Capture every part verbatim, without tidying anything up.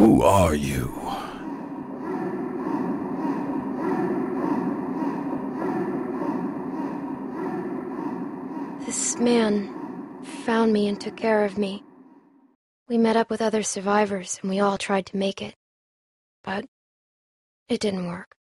Who are you? This man found me and took care of me. We met up with other survivors and we all tried to make it. But it didn't work.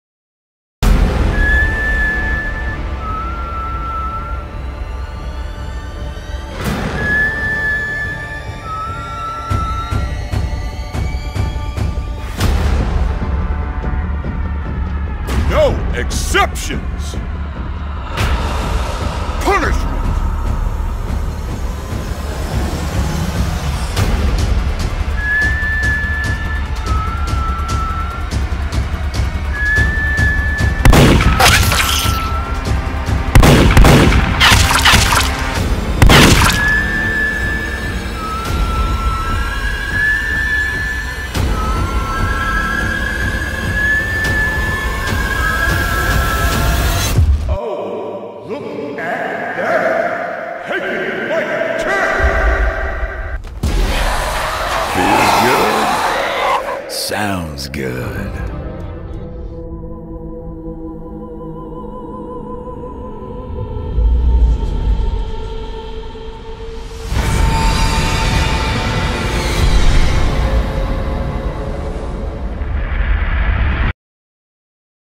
No exceptions! Punishment! Sounds good.